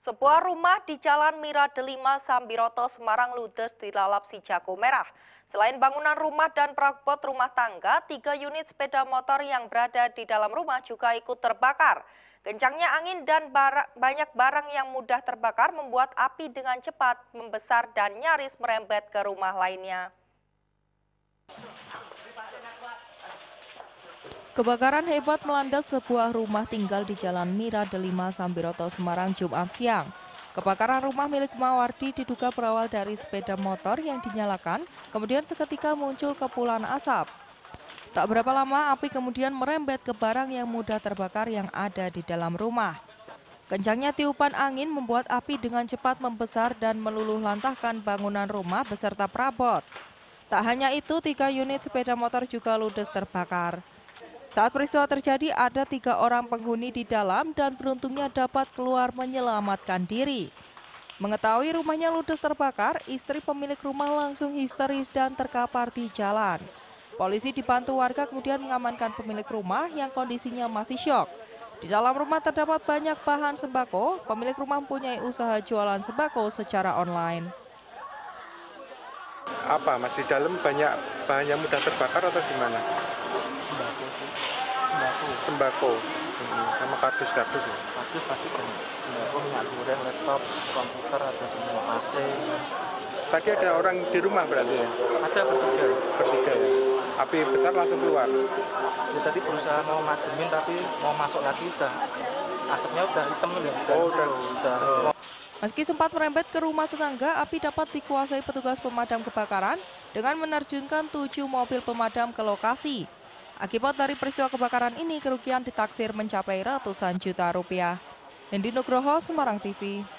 Sebuah rumah di Jalan Mira Delima, Sambiroto, Semarang ludes dilalap si jago merah. Selain bangunan rumah dan perabot rumah tangga, 3 unit sepeda motor yang berada di dalam rumah juga ikut terbakar. Kencangnya angin dan banyak barang yang mudah terbakar membuat api dengan cepat membesar dan nyaris merembet ke rumah lainnya. Kebakaran hebat melanda sebuah rumah tinggal di Jalan Mira Delima, Sambiroto, Semarang, Jumat siang. Kebakaran rumah milik Mawardi diduga berawal dari sepeda motor yang dinyalakan, kemudian seketika muncul kepulan asap. Tak berapa lama, api kemudian merembet ke barang yang mudah terbakar yang ada di dalam rumah. Kencangnya tiupan angin membuat api dengan cepat membesar dan meluluh lantahkan bangunan rumah beserta perabot. Tak hanya itu, 3 unit sepeda motor juga ludes terbakar. Saat peristiwa terjadi, ada 3 orang penghuni di dalam dan beruntungnya dapat keluar menyelamatkan diri. Mengetahui rumahnya ludes terbakar, istri pemilik rumah langsung histeris dan terkapar di jalan. Polisi dibantu warga kemudian mengamankan pemilik rumah yang kondisinya masih syok. Di dalam rumah terdapat banyak bahan sembako, pemilik rumah mempunyai usaha jualan sembako secara online. Apa, Mas, di dalam banyak bahan yang mudah terbakar atau gimana? Sembako sih. Sembako. Sama kardus-kardus ya? Kardus pasti kan. Sembako, minyak goreng, laptop, komputer, ada semua AC. Tadi ada orang di rumah berarti ya? Ada bertiga. Bertiga ya? Api besar langsung keluar? Ya, tadi berusaha mau mademin tapi mau masuk lagi udah. Asapnya udah hitam ya. Udah. Meski sempat merembet ke rumah tetangga, api dapat dikuasai petugas pemadam kebakaran dengan menerjunkan 7 mobil pemadam ke lokasi. Akibat dari peristiwa kebakaran ini, kerugian ditaksir mencapai ratusan juta rupiah. Nendi Nugroho, Semarang TV.